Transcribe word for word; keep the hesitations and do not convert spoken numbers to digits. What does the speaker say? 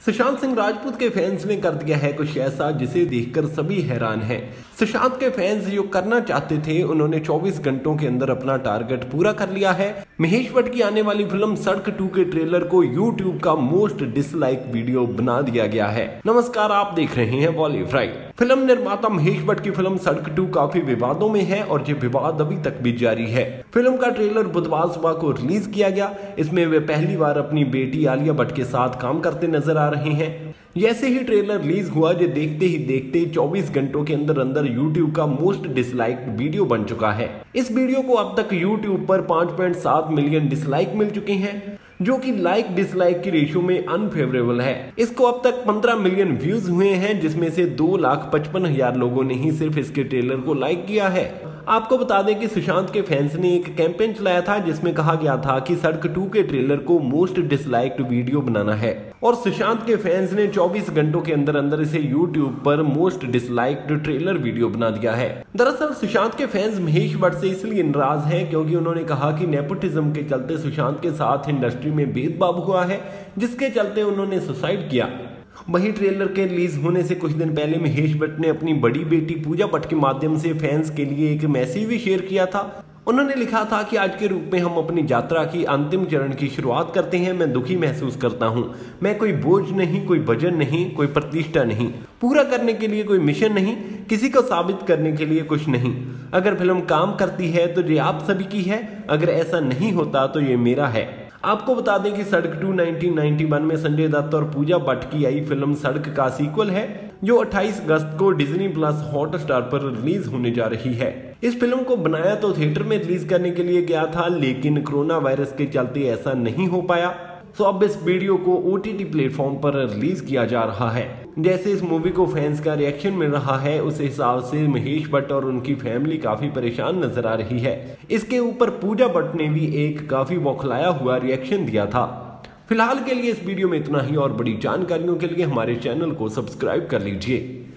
सुशांत सिंह राजपूत के फैंस ने कर दिया है कुछ ऐसा जिसे देखकर सभी हैरान हैं। सुशांत के फैंस जो करना चाहते थे उन्होंने चौबीस घंटों के अंदर अपना टारगेट पूरा कर लिया है। महेश भट्ट की आने वाली फिल्म सड़क टू के ट्रेलर को यूट्यूब का मोस्ट डिसलाइक वीडियो बना दिया गया है। नमस्कार, आप देख रहे हैं बॉलीवुड। फिल्म निर्माता महेश भट्ट की फिल्म सड़क टू काफी विवादों में है और ये विवाद अभी तक भी जारी है। फिल्म का ट्रेलर बुधवार सुबह को रिलीज किया गया। इसमें वे पहली बार अपनी बेटी आलिया भट्ट के साथ काम करते नजर आ रहे हैं। जैसे ही ट्रेलर रिलीज हुआ जो देखते ही देखते चौबीस घंटों के अंदर अंदर यूट्यूब का मोस्ट डिसलाइक्ड वीडियो बन चुका है। इस वीडियो को अब तक यूट्यूब पर पाँच पॉइंट सात मिलियन डिसलाइक मिल चुके हैं, जो कि लाइक डिसलाइक की रेशियो में अनफेवरेबल है। इसको अब तक पंद्रह मिलियन व्यूज हुए हैं, जिसमें से दो लाख पचपन हजार लोगों ने ही सिर्फ इसके ट्रेलर को लाइक किया है। आपको बता दें कि सुशांत के फैंस ने एक कैंपेन चलाया था जिसमें कहा गया था कि सड़क टू के ट्रेलर को मोस्ट डिसलाइक्ड वीडियो बनाना है और सुशांत के फैंस ने चौबीस घंटों के अंदर अंदर इसे यूट्यूब पर मोस्ट डिसलाइक्ड ट्रेलर वीडियो बना दिया है। दरअसल सुशांत के फैंस महेश भट्ट से इसलिए नाराज हैं क्योंकि उन्होंने कहा कि नेपोटिज्म के चलते सुशांत के साथ इंडस्ट्री में भेदभाव हुआ है, जिसके चलते उन्होंने सुसाइड किया। वहीं ट्रेलर के रिलीज होने से कुछ दिन पहले महेश भट्ट ने अपनी बड़ी बेटी पूजा भट्ट के माध्यम से फैंस के लिए एक मैसेज भी शेयर किया था। उन्होंने लिखा था कि आज के रूप में हम अपनी यात्रा की अंतिम चरण की शुरुआत करते हैं। मैं दुखी महसूस करता हूं। मैं कोई बोझ नहीं, कोई वजन नहीं, कोई प्रतिष्ठा नहीं, पूरा करने के लिए कोई मिशन नहीं, किसी को साबित करने के लिए कुछ नहीं। अगर फिल्म काम करती है तो ये आप सभी की है, अगर ऐसा नहीं होता तो ये मेरा है। आपको बता दें कि सड़क टू उन्नीस सौ इक्यानवे में संजय दत्त और पूजा भट्ट की आई फिल्म सड़क का सीक्वल है, जो अट्ठाईस अगस्त को डिज्नी प्लस हॉटस्टार पर रिलीज होने जा रही है। इस फिल्म को बनाया तो थिएटर में रिलीज करने के लिए गया था, लेकिन कोरोना वायरस के चलते ऐसा नहीं हो पाया। तो अब इस वीडियो को ओटीटी प्लेटफॉर्म पर रिलीज किया जा रहा है। जैसे इस मूवी को फैंस का रिएक्शन मिल रहा है, उस हिसाब से महेश भट्ट और उनकी फैमिली काफी परेशान नजर आ रही है। इसके ऊपर पूजा भट्ट ने भी एक काफी बौखलाया हुआ रिएक्शन दिया था। फिलहाल के लिए इस वीडियो में इतना ही और बड़ी जानकारियों के लिए हमारे चैनल को सब्सक्राइब कर लीजिए।